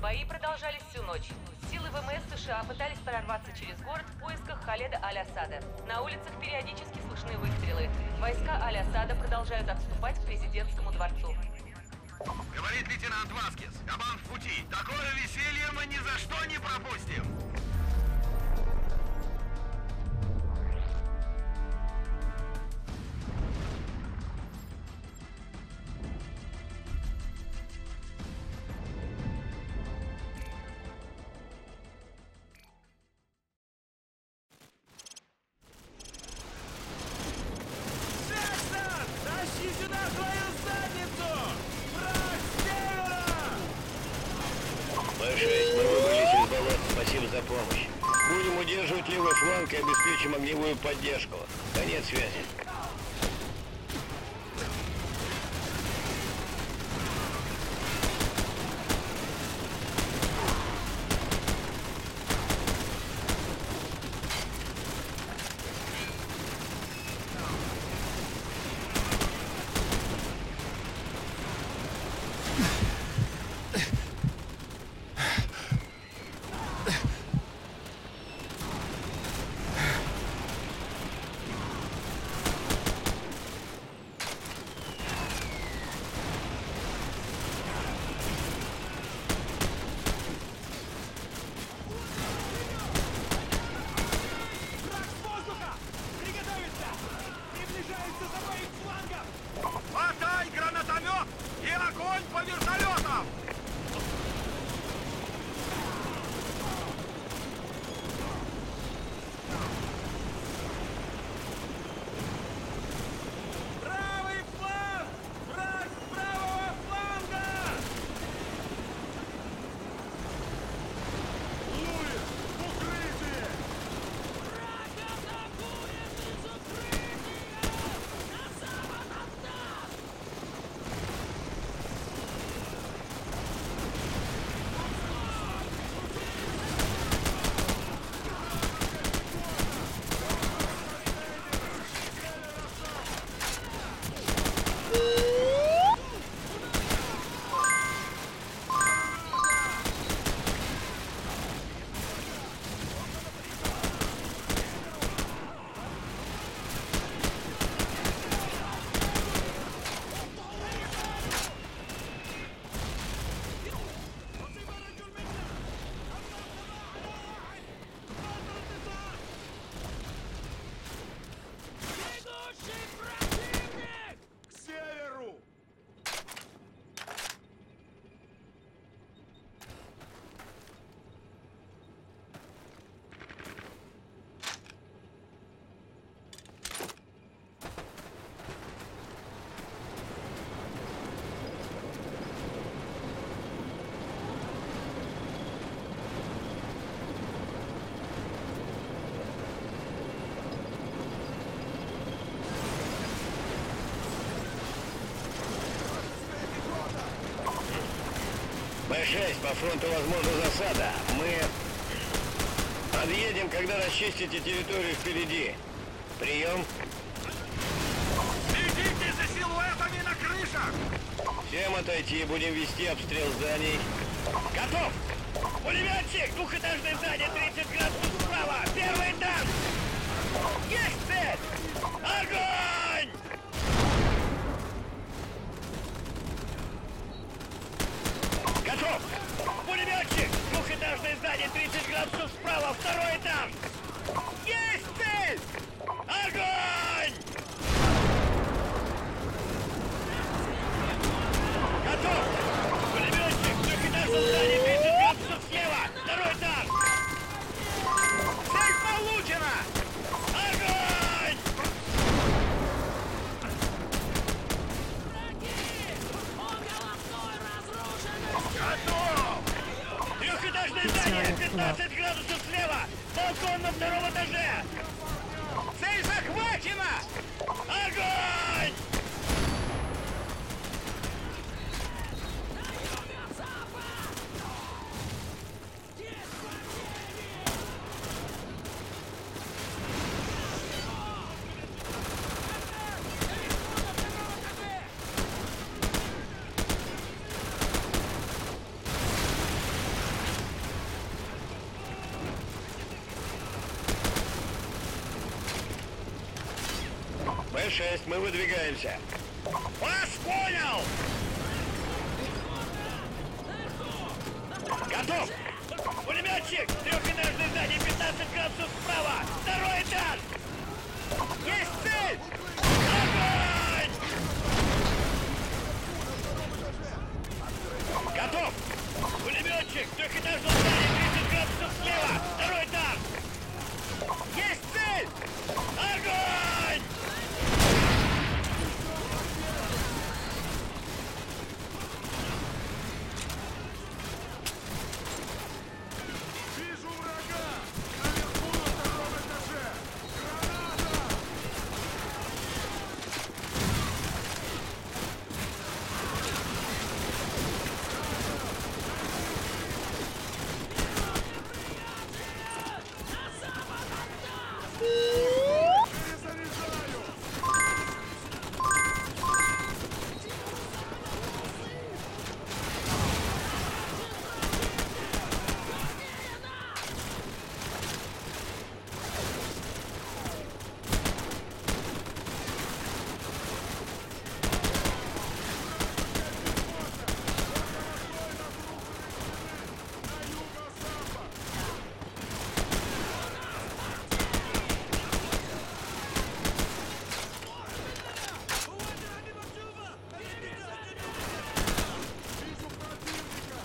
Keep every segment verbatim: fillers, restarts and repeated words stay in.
Бои продолжались всю ночь. Силы ВМС США пытались прорваться через город в поисках Халеда Аль-Асада. На улицах периодически слышны выстрелы. Войска Аль-Асада продолжают отступать к президентскому дворцу. Говорит лейтенант Васкес. Кабан в пути. Такое веселье мы ни за что не пропустим. Спасибо за помощь. Будем удерживать левый фланг и обеспечим огневую поддержку. Конец связи. Хватай гранатомет и огонь по вертолетам! Правый фланг! Враг с правого фланга! Луис, укрытие! Враг атакует из укрытия! На запад от нас! Бегущий противник! К северу! Бэ шесть, по фронту возможна засада. Мы подъедем, когда расчистите территорию впереди. Прием. Следите за силуэтами на крышах! Всем отойти, будем вести обстрел зданий. Готов! Пулеметчик! Двухэтажное здание, тридцать градусов справа! Первый этаж! Есть цель! Огонь! Готов! Пулеметчик! Двухэтажное здание, тридцать градусов справа, второй этаж! Есть цель! Огонь! Готов! Пулеметчик! Двухэтажное здание, тридцать градусов слева, второй этаж! Цель получена! Огонь! Готов! Трехэтажное здание, пятнадцать градусов слева! Балкон на втором этаже! Цель захвачена! Огонь! Д шесть, мы выдвигаемся. Вас понял! Готов! Пулеметчик! Трехэтажное здание, пятнадцать градусов справа! Второй этаж! Есть цель! Огонь! Готов! Пулеметчик! Трехэтажное здание, тридцать градусов слева! Второй этаж! Есть цель! Огонь! Вижу врага! Наверху на втором этаже! Граната! Перезаряжаю! На юго-запад! Вижу противника!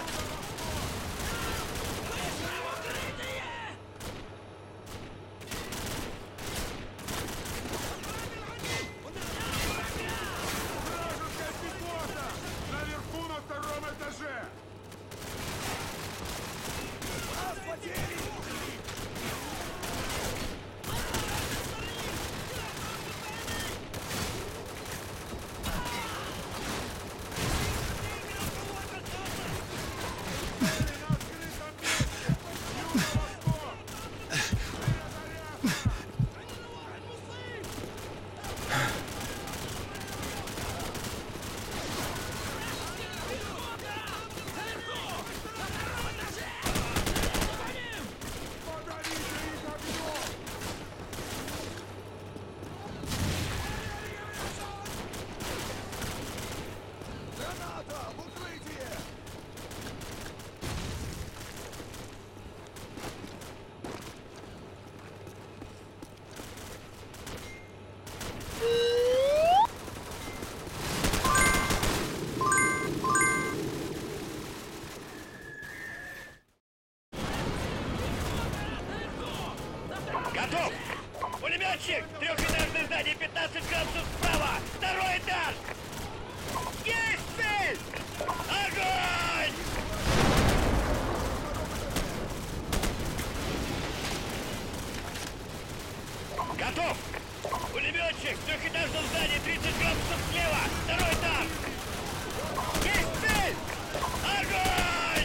Вражеская пехота! Наверху на втором этаже! На открытом месте! Юго-восток! Перезарядка! Подавите их огнем! Граната! В укрытие! Готов! Пулеметчик! Трехэтажное здание, пятнадцать градусов справа! Второй этаж! Есть цель! Огонь! Готов! Пулеметчик! В трехэтажном здании, тридцать градусов слева! Второй этаж! Есть цель! Огонь!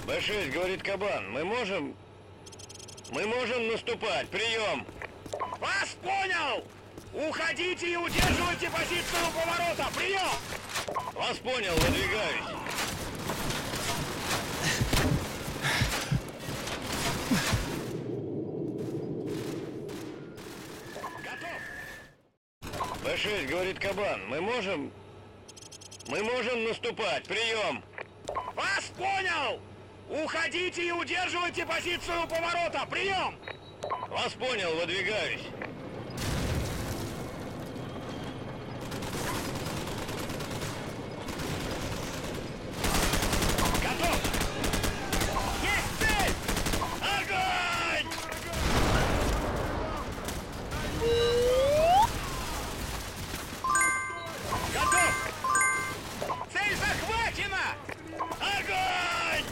бэ шесть, говорит Кабан, мы можем... Мы можем наступать, прием! Вас понял! Уходите и удерживайте позицию у поворота! Прием! Вас понял, выдвигаюсь. Готов! бэ шесть, говорит Кабан, мы можем... Мы можем наступать, прием! Вас понял! Уходите и удерживайте позицию у поворота! Прием! Вас понял, выдвигаюсь. Готов! Есть цель! Огонь! Готов! Цель захвачена! Огонь!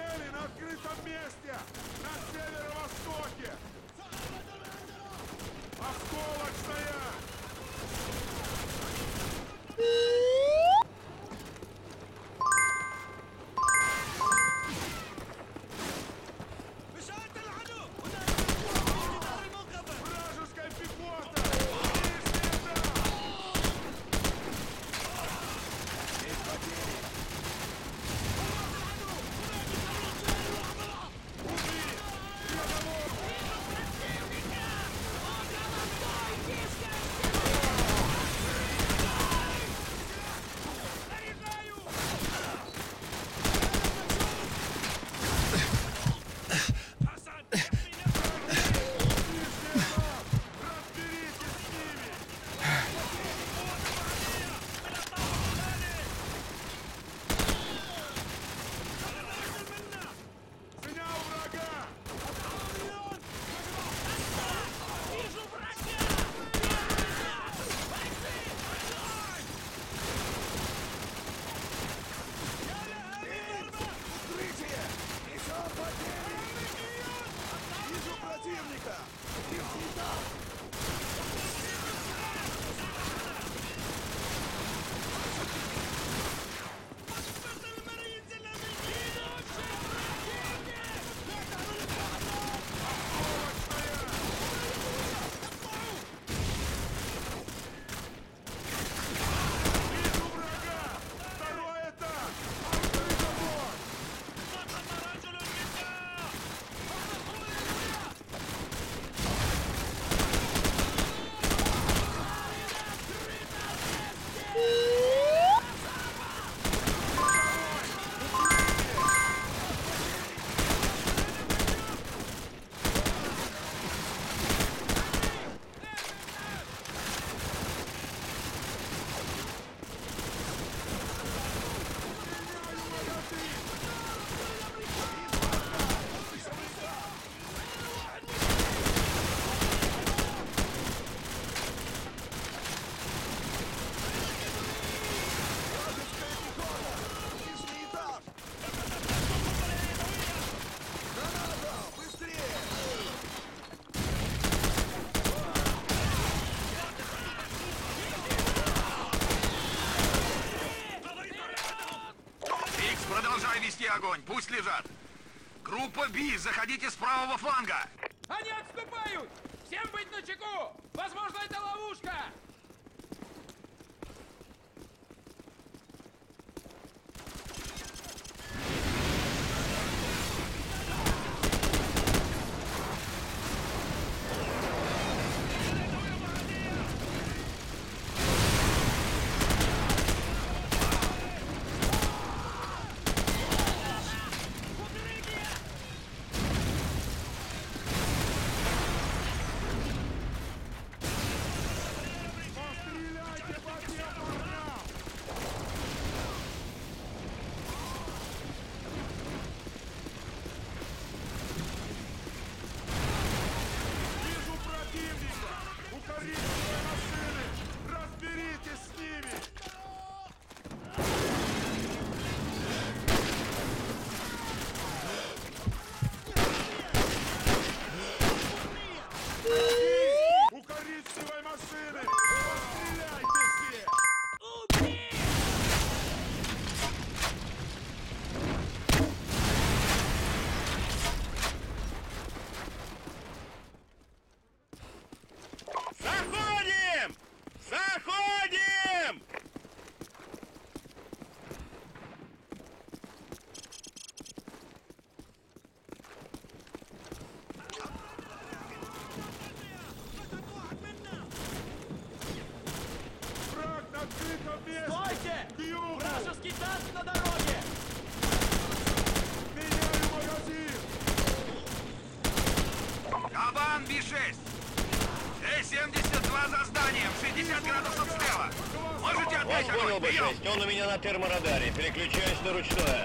Цели на открытом месте! На северо-востоке! Осколок стоять! Вражеская пехота! Есть потери! Убить! Переговорку! Огонь, пусть лежат. Группа Би, заходите с правого фланга. Они отступают! Всем быть начеку! Возможно, это ловушка! Стойте! Вражеский танк на дороге! Меняю магазин! Кабан Би шесть! Э семьдесят два за зданием, шестьдесят градусов слева! Можете Вас отдать понял, огонь? Бэ Прием! шесть, он у меня на терморадаре. Переключаюсь на ручное.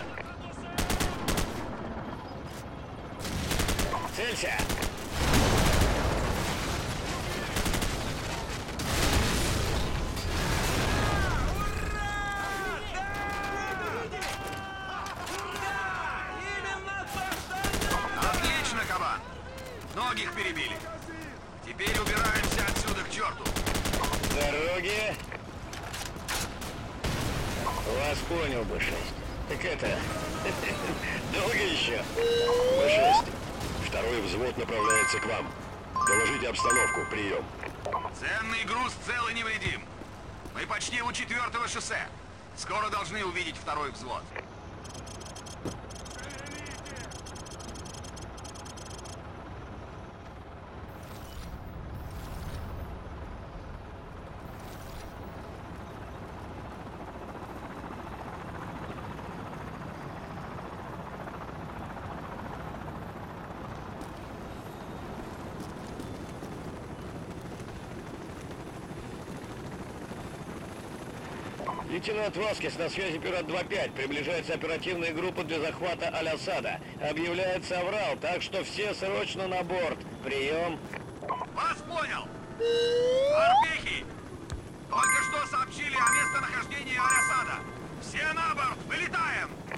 Целься! Многих перебили. Теперь убираемся отсюда к черту. Дороги. Вас понял, Бэ шесть. Так это... Долго еще? Бэ шесть. Второй взвод направляется к вам. Доложите обстановку. Прием. Ценный груз цел и невредим. Мы почти у четвертого шоссе. Скоро должны увидеть второй взвод. Лейтенант Васкес, на связи пират два пять. Приближается оперативная группа для захвата Аль-Асада. Объявляется аврал, так что все срочно на борт. Прием. Вас понял! Морпехи! Только что сообщили о местонахождении Аль-Асада. Все на борт! Вылетаем!